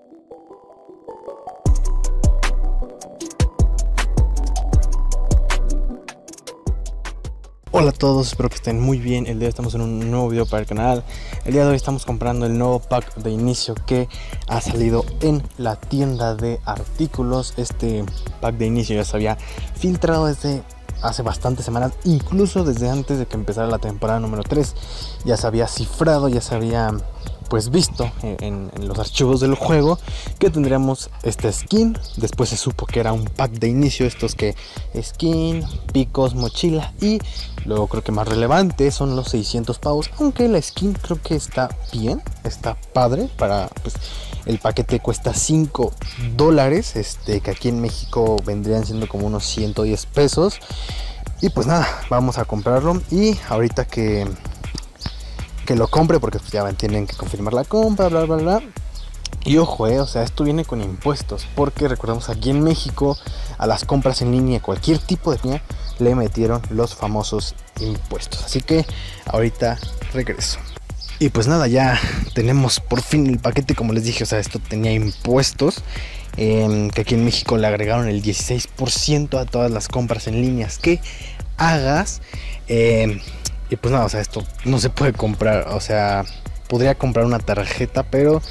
Hola a todos, espero que estén muy bien. El día de hoy estamos en un nuevo video para el canal. El día de hoy estamos comprando el nuevo pack de inicio que ha salido en la tienda de artículos. Este pack de inicio ya se había filtrado desde hace bastantes semanas, incluso desde antes de que empezara la temporada número 3. Ya se había cifrado, ya se había pues visto en los archivos del juego que tendríamos este skin. Después se supo que era un pack de inicio, estos que skin, picos, mochila, y luego creo que más relevante son los 600 pavos, aunque la skin creo que está bien, está padre. Para pues el paquete cuesta $5, que aquí en México vendrían siendo como unos 110 pesos. Y pues nada, vamos a comprarlo. Y ahorita que lo compre, porque pues ya tienen que confirmar la compra, bla bla bla. Y ojo, o sea, esto viene con impuestos, porque recordemos, aquí en México a las compras en línea, cualquier tipo de línea, le metieron los famosos impuestos. Así que ahorita regreso. Y pues nada, ya tenemos por fin el paquete. Como les dije, o sea, esto tenía impuestos, que aquí en México le agregaron el 16% a todas las compras en líneas que hagas. Y pues nada, o sea, esto no se puede comprar. O sea, podría comprar una tarjeta, pero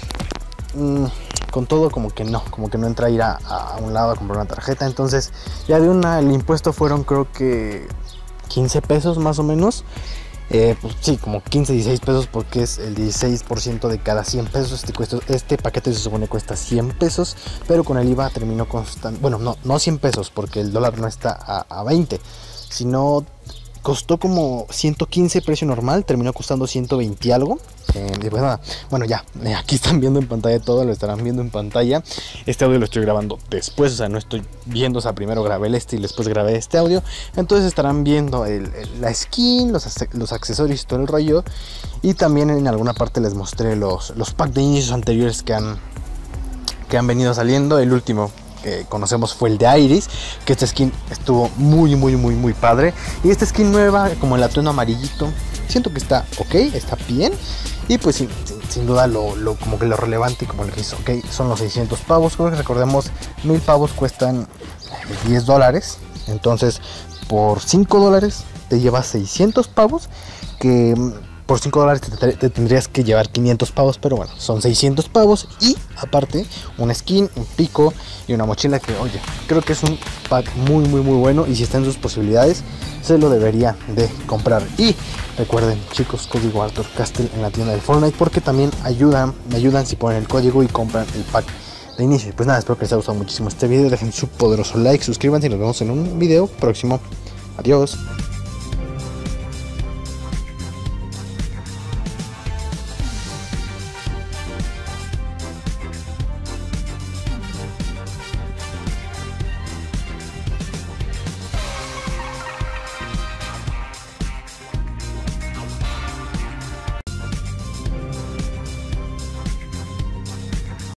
con todo como que no entra a ir a un lado a comprar una tarjeta. Entonces ya de una, el impuesto fueron creo que 15 pesos más o menos. Pues sí, como 15, 16 pesos, porque es el 16% de cada 100 pesos. Este paquete se supone cuesta 100 pesos, pero con el IVA terminó costando, bueno, no 100 pesos, porque el dólar no está a 20, sino costó como 115 precio normal, terminó costando 120 y algo. Y pues nada, bueno, ya aquí están viendo en pantalla todo, lo estarán viendo en pantalla. Este audio lo estoy grabando después, o sea, no estoy viendo, o sea, primero grabé el y después grabé este audio. Entonces estarán viendo la skin, los accesorios y todo el rollo. Y también en alguna parte les mostré los packs de inicios anteriores que han venido saliendo. El último que conocemos fue el de Iris, que este skin estuvo muy padre. Y esta skin nueva, como el atuendo amarillito, siento que está ok, está bien. Y pues sin duda como que lo relevante, como les dije, ok, son los 600 pavos. Creo que recordemos, 1000 pavos cuestan $10. Entonces por $5 te llevas 600 pavos, que por $5 te tendrías que llevar 500 pavos, pero bueno, son 600 pavos. Y aparte, una skin, un pico y una mochila que, oye, creo que es un pack muy bueno. Y si está en sus posibilidades, se lo debería de comprar. Y recuerden, chicos, código Arthur Castle en la tienda del Fortnite, porque también me ayudan si ponen el código y compran el pack de inicio. Pues nada, espero que les haya gustado muchísimo este video. Dejen su poderoso like, suscríbanse y nos vemos en un video próximo. Adiós.